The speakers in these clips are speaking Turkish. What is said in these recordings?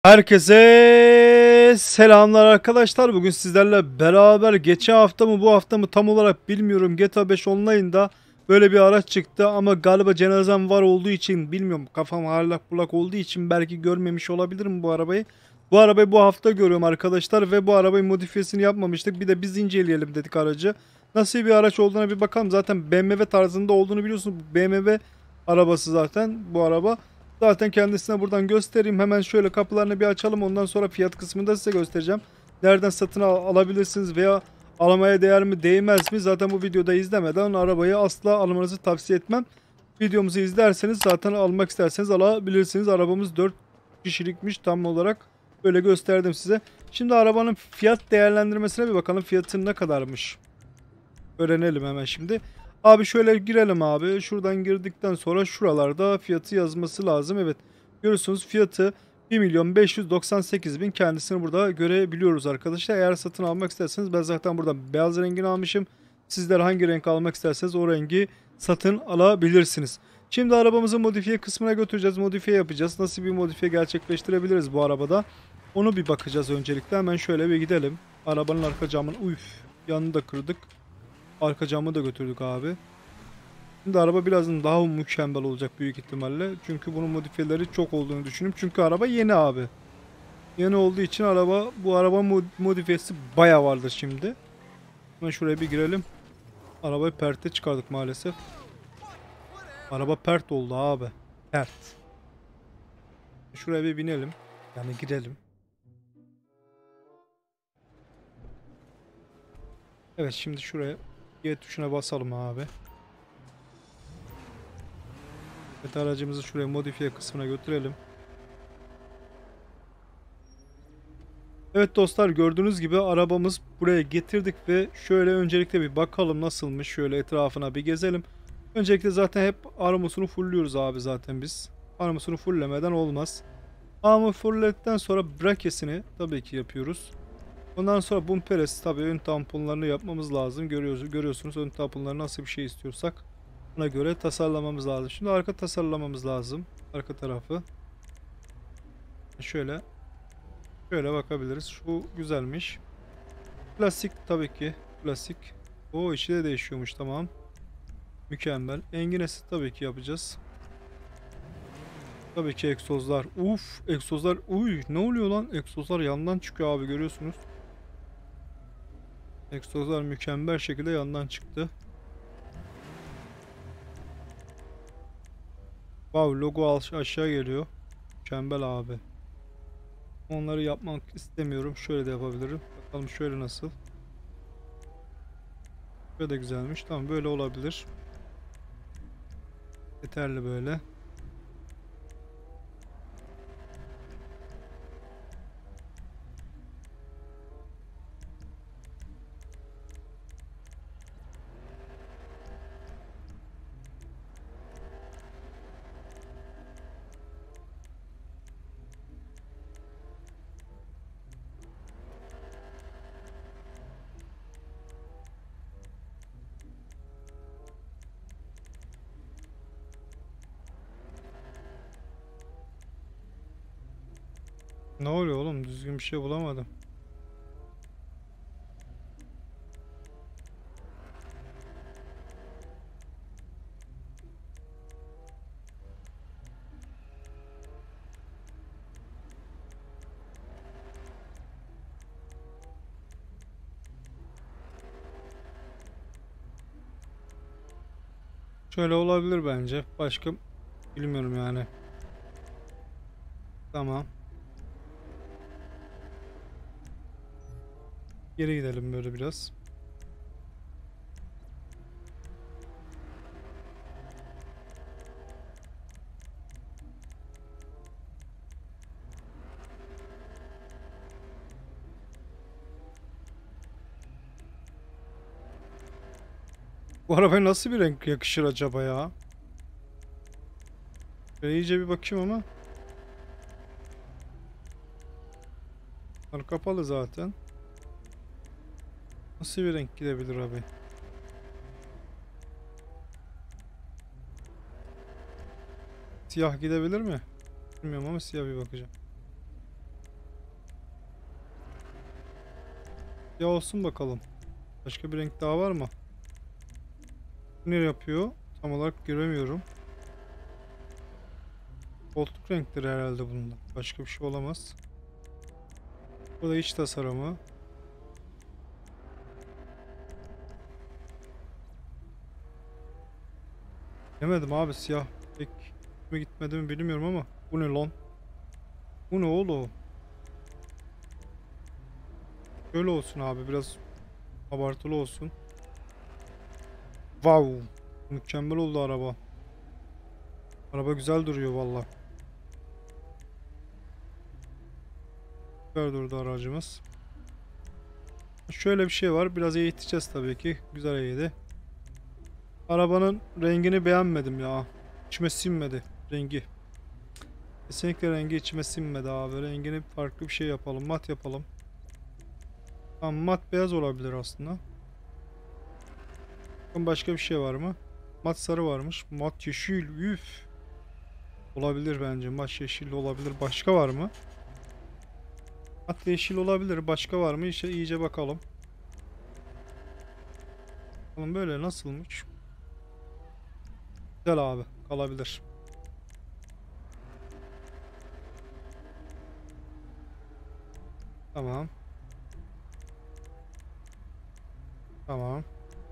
Herkese selamlar arkadaşlar. Bugün sizlerle beraber geçen hafta mı bu hafta mı tam olarak bilmiyorum. GTA 5 Online'da böyle bir araç çıktı ama galiba cenazem var olduğu için bilmiyorum. Kafam allak bullak olduğu için belki görmemiş olabilirim bu arabayı. Bu arabayı bu hafta görüyorum arkadaşlar ve bu arabayı modifiyesini yapmamıştık. Bir de biz inceleyelim dedik aracı. Nasıl bir araç olduğuna bir bakalım. Zaten BMW tarzında olduğunu biliyorsunuz. BMW arabası zaten bu araba. Zaten kendisine buradan göstereyim. Hemen şöyle kapılarını bir açalım. Ondan sonra fiyat kısmını da size göstereceğim. Nereden satın alabilirsiniz veya almaya değer mi değmez mi? Zaten bu videoda izlemeden arabayı asla almanızı tavsiye etmem. Videomuzu izlerseniz zaten almak isterseniz alabilirsiniz. Arabamız 4 kişilikmiş tam olarak. Böyle gösterdim size. Şimdi arabanın fiyat değerlendirmesine bir bakalım. Fiyatı ne kadarmış? Öğrenelim hemen şimdi. Abi şöyle girelim abi. Şuradan girdikten sonra şuralarda fiyatı yazması lazım. Evet. Görüyorsunuz fiyatı 1.598.000, kendisini burada görebiliyoruz arkadaşlar. Eğer satın almak isterseniz ben zaten buradan beyaz rengini almışım. Sizler hangi renk almak isterseniz o rengi satın alabilirsiniz. Şimdi arabamızı modifiye kısmına götüreceğiz. Modifiye yapacağız. Nasıl bir modifiye gerçekleştirebiliriz bu arabada? Onu bir bakacağız öncelikle. Hemen şöyle bir gidelim. Arabanın arka camını yanını da kırdık. Arka camı da götürdük abi. Şimdi araba birazdan daha mükemmel olacak büyük ihtimalle. Çünkü bunun modifiyeleri çok olduğunu düşünüyorum. Çünkü araba yeni abi. Yeni olduğu için bu araba modifiyesi baya vardır şimdi. Hemen şuraya bir girelim. Arabayı perte çıkardık maalesef. Araba pert oldu abi. Pert. Şuraya bir binelim. Yani girelim. Evet, şimdi şuraya G tuşuna basalım abi. Evet, aracımızı şuraya modifiye kısmına götürelim. Evet dostlar, gördüğünüz gibi arabamız buraya getirdik ve şöyle öncelikle bir bakalım nasılmış. Şöyle etrafına bir gezelim. Öncelikle zaten hep armasını fullüyoruz abi zaten biz. Armasını fulllemeden olmaz. Armor fullledikten sonra brakesini tabii ki yapıyoruz. Ondan sonra bumperesi, tabii ön tamponlarını yapmamız lazım. Görüyorsunuz ön tamponları nasıl bir şey istiyorsak ona göre tasarlamamız lazım. Şimdi arka tasarlamamız lazım. Arka tarafı. Şöyle bakabiliriz. Şu güzelmiş. Klasik tabii ki. Klasik. O içi de değişiyormuş, tamam. Mükemmel. Enginesi tabii ki yapacağız. Tabii ki egzozlar. Uf, egzozlar. Uy, ne oluyor lan? Egzozlar yandan çıkıyor abi, görüyorsunuz. Egzozlar mükemmel şekilde yandan çıktı. Wow, logo aşağı geliyor. Mükemmel abi. Onları yapmak istemiyorum. Şöyle de yapabilirim. Bakalım şöyle nasıl. Böyle de güzelmiş. Tamam, böyle olabilir. Yeterli böyle. Ne oluyor oğlum? Düzgün bir şey bulamadım. Şöyle olabilir bence. Başka bilmiyorum yani. Tamam. Geri gidelim böyle biraz. Bu arabaya nasıl bir renk yakışır acaba ya? Şöyle iyice bir bakayım ama. Bunlar kapalı zaten. Nasıl bir renk gidebilir abi? Siyah gidebilir mi? Bilmiyorum ama siyah bir bakacağım. Ya olsun bakalım. Başka bir renk daha var mı? Ne yapıyor? Tam olarak göremiyorum. Koltuk renkleri herhalde bunlar. Başka bir şey olamaz. Bu da iç tasarımı. Demedim abi, siyah pek mi gitmedi mi bilmiyorum ama. Bu ne lan? Bu ne oğlum? Şöyle olsun abi, biraz abartılı olsun. Wow. Mükemmel oldu araba. Araba güzel duruyor valla. Güzel durdu aracımız. Şöyle bir şey var. Biraz eğiteceğiz tabii ki. Güzel eğidi. Arabanın rengini beğenmedim ya. İçime sinmedi rengi. Kesinlikle rengi içime sinmedi abi. Rengini farklı bir şey yapalım. Mat yapalım. Tamam, mat beyaz olabilir aslında. Bakın başka bir şey var mı? Mat sarı varmış. Mat yeşil. Üf. Olabilir bence. Mat yeşil olabilir. Başka var mı? Mat yeşil olabilir. Başka var mı? İşte iyice bakalım. Bakalım böyle nasılmış? Güzel abi. Kalabilir. Tamam. Tamam.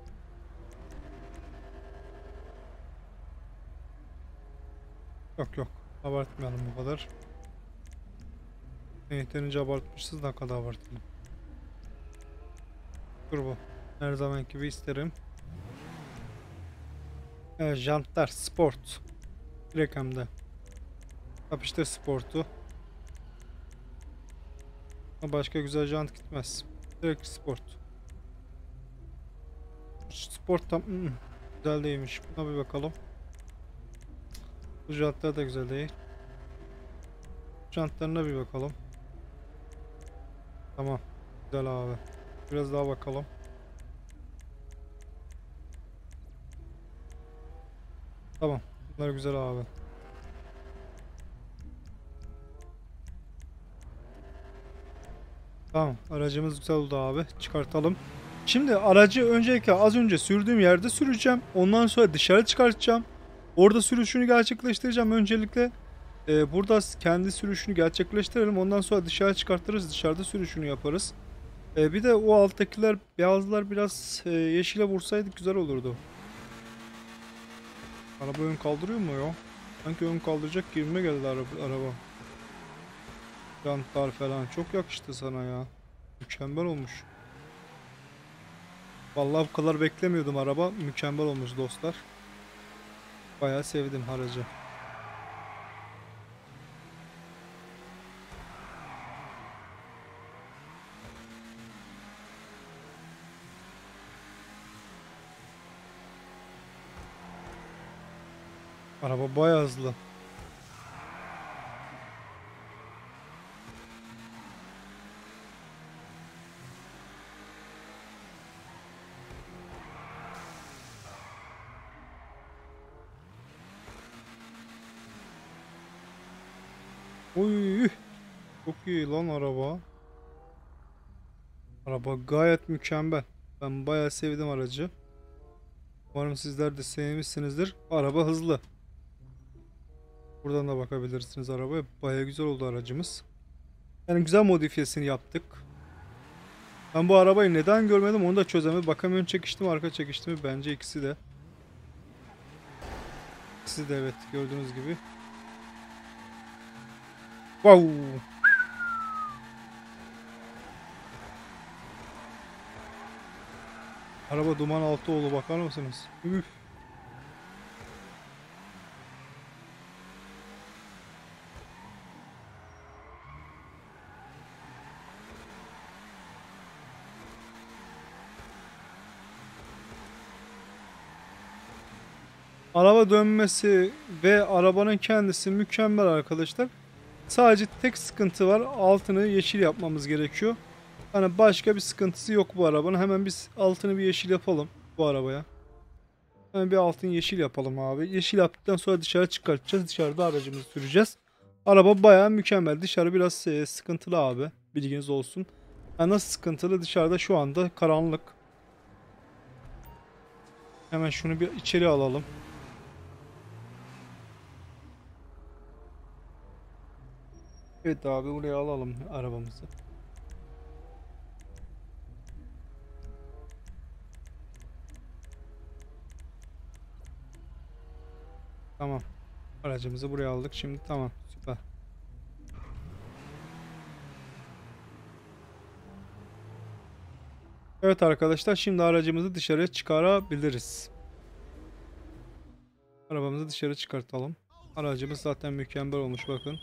Yok yok. Abartmayalım bu kadar. Yeterince abartmışız, ne kadar abartalım. Turbo. Her zaman gibi isterim. Evet, jantlar sport. Direkt hem de. Yapıştır sportu. Başka güzel jant gitmez. Direkt sport. Sport tam güzel değilmiş. Buna bir bakalım. Bu jantlar da güzel değil. Jantlarına bir bakalım. Tamam. Güzel abi. Biraz daha bakalım. Tamam. Bunlar güzel abi. Tamam. Aracımız güzel oldu abi. Çıkartalım. Şimdi aracı öncelikle az önce sürdüğüm yerde süreceğim. Ondan sonra dışarı çıkartacağım. Orada sürüşünü gerçekleştireceğim öncelikle. Burada kendi sürüşünü gerçekleştirelim. Ondan sonra dışarı çıkartırız. Dışarıda sürüşünü yaparız. Bir de o alttakiler, beyazlar biraz yeşile vursaydık güzel olurdu. Araba ön kaldırıyor mu ya? Sanki ön kaldıracak gibime geldi araba. Jantlar falan çok yakıştı sana ya. Mükemmel olmuş. Vallahi bu kadar beklemiyordum araba. Mükemmel olmuş dostlar. Bayağı sevdim aracı. Araba bayağı hızlı. Uy, çok iyi lan araba. Araba gayet mükemmel. Ben bayağı sevdim aracı. Umarım sizler de sevmişsinizdir. Araba hızlı. Buradan da bakabilirsiniz arabaya. Bayağı güzel oldu aracımız. Yani güzel modifiyesini yaptık. Ben bu arabayı neden görmedim onu da çözemedim. Bakalım ön çekişti mi arka çekişti mi? Bence ikisi de. İkisi de evet, gördüğünüz gibi. Wow. Araba duman altı oldu, bakar mısınız? Üf. Araba dönmesi ve arabanın kendisi mükemmel arkadaşlar. Sadece tek sıkıntı var. Altını yeşil yapmamız gerekiyor. Hani başka bir sıkıntısı yok bu arabanın. Hemen biz altını bir yeşil yapalım bu arabaya. Hemen bir altın yeşil yapalım abi. Yeşil yaptıktan sonra dışarı çıkartacağız. Dışarıda aracımızı süreceğiz. Araba bayağı mükemmel. Dışarı biraz sıkıntılı abi. Bilginiz olsun. Ya nasıl sıkıntılı, dışarıda şu anda karanlık. Hemen şunu bir içeri alalım. Evet abi, buraya alalım arabamızı. Tamam. Aracımızı buraya aldık şimdi, tamam, süper. Evet arkadaşlar, şimdi aracımızı dışarıya çıkarabiliriz. Arabamızı dışarı çıkartalım. Aracımız zaten mükemmel olmuş, bakın.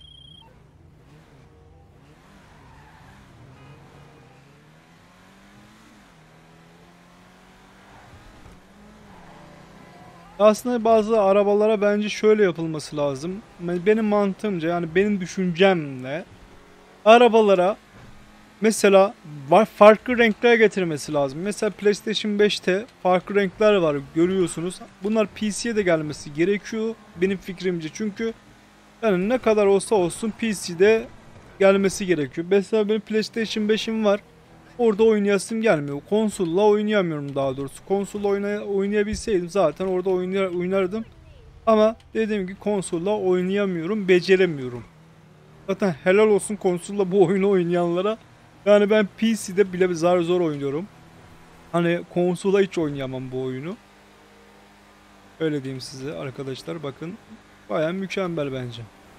Aslında bazı arabalara bence şöyle yapılması lazım. Benim mantığımca, yani benim düşüncemle arabalara mesela farklı renkler getirmesi lazım. Mesela PlayStation 5'te farklı renkler var, görüyorsunuz. Bunlar PC'ye de gelmesi gerekiyor benim fikrimce. Çünkü yani ne kadar olsa olsun PC'de gelmesi gerekiyor. Mesela benim PlayStation 5'im var. Orada oynayasım gelmiyor. Konsolla oynayamıyorum daha doğrusu. Konsolla oynayabilseydim zaten orada oynardım. Ama dediğim gibi konsolla oynayamıyorum, beceremiyorum. Zaten helal olsun konsolla bu oyunu oynayanlara. Yani ben PC'de bile zar zor oynuyorum. Hani konsola hiç oynayamam bu oyunu. Öyle diyeyim size arkadaşlar, bakın. Baya mükemmel bence.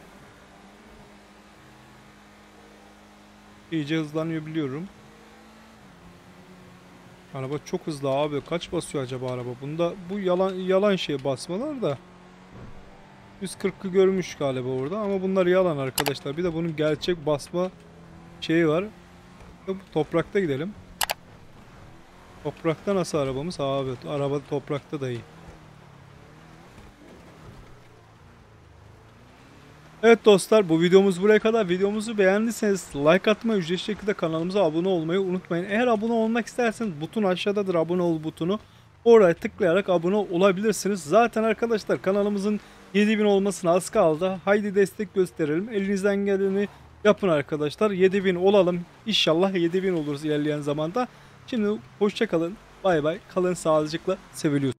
İyice hızlanıyor biliyorum. Araba çok hızlı abi. Kaç basıyor acaba araba? Bunda bu yalan şey basmalar da. 140'ı görmüş galiba orada ama bunlar yalan arkadaşlar. Bir de bunun gerçek basma şeyi var. Toprakta gidelim. Toprakta nasıl arabamız? Abi araba toprakta da iyi. Evet dostlar, bu videomuz buraya kadar. Videomuzu beğendiyseniz like atmayı, ücretsiz şekilde kanalımıza abone olmayı unutmayın. Eğer abone olmak isterseniz buton aşağıdadır, abone ol butonu. Oraya tıklayarak abone olabilirsiniz. Zaten arkadaşlar kanalımızın 7000 olmasına az kaldı. Haydi destek gösterelim. Elinizden geleni yapın arkadaşlar. 7000 olalım. İnşallah 7000 oluruz ilerleyen zamanda. Şimdi hoşça kalın. Bay bay. Kalın sağlıcakla. Seviliyorsunuz.